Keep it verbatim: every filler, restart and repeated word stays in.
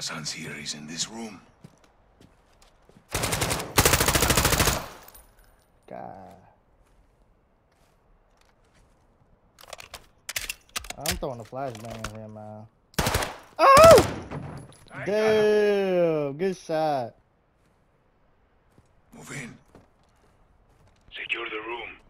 Hassan's here. He's in this room. God. I'm throwing a flashbang at him, man. Oh! Damn, good shot. Move in. Secure the room.